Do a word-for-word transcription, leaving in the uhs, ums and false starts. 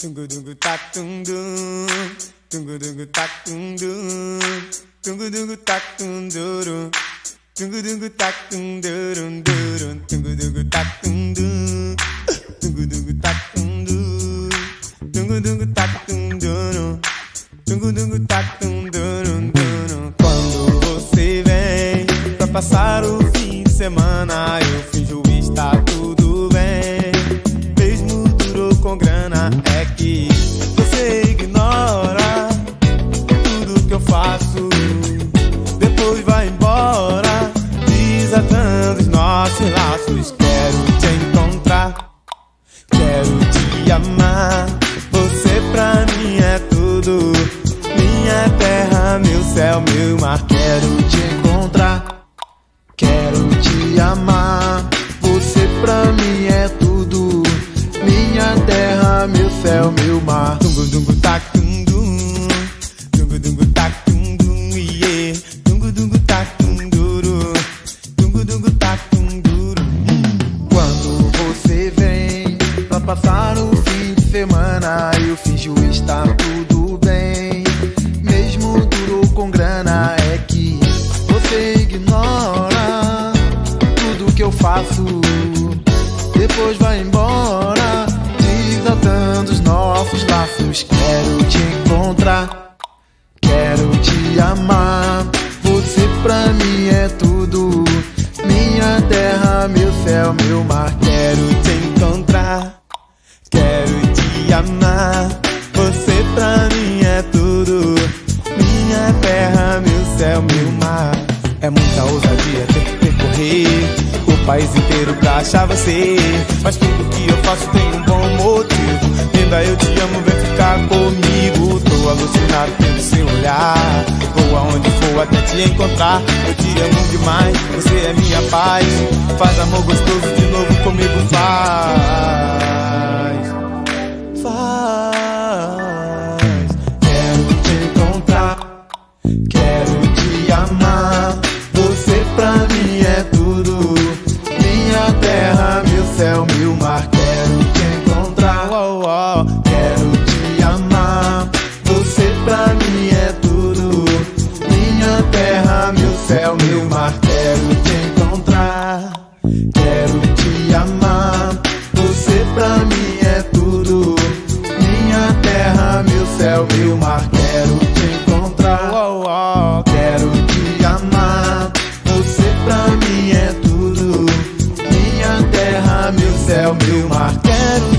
Tungu dungu tak tung dum, tungu dungu tak tung dum, tungu dungu tak tung durum, tungu dungu tak tung durum durum, tungu dungu tak tung dum, tungu dungu tak tung dum, tungu dungu tak tung durum, tungu dungu tak tung durum durum. Quando você vem pra passar o fim de semana, eu finjo estar tudo bem, mesmo duro com grana. É que você ignora tudo que eu faço, depois vai embora, desatando os nossos laços. Quero te encontrar, quero te amar, você pra mim é tudo, minha terra, meu céu, meu mar. Quero te encontrar, quero te amar, você pra mim é tudo, minha terra, meu céu, meu mar. Tungu dungu tak tung dum, tungu dungu tak tung dum, yeah. Tungu dungu tak tung duro, tungu dungu tak tung duro. Quando você vem pra passar o fim de semana, eu finjo estar tudo bem, mesmo duro com grana. É que você ignora tudo que eu faço, depois vai embora, desatando os nossos laços. Quero te encontrar, quero te amar, você pra mim é tudo, minha terra, meu céu, meu mar. Quero te encontrar, quero te amar, você pra mim é tudo, minha terra, meu céu, meu mar. É muita ousadia ter que percorrer o país inteiro pra achar você, mas tudo que eu faço tem um bom motivo. Linda, eu te amo, vem ficar comigo. Tô alucinado pelo seu olhar, vou aonde for até te encontrar. Eu te amo demais, você é minha paz, faz amor gostoso de novo comigo, faz, faz. Quero te encontrar, quero te amar, você pra mim é tudo, minha terra, meu céu, meu mar. Quero te encontrar, oh, oh. Quero te amar, você pra mim é tudo, minha terra, meu céu, meu mar. Quero te encontrar, quero te amar, você pra mim é tudo, minha terra, meu céu, meu mar. Quero te encontrar, oh, oh. Quero te amar, você pra mim é tudo, minha terra, meu céu, meu mar. Quero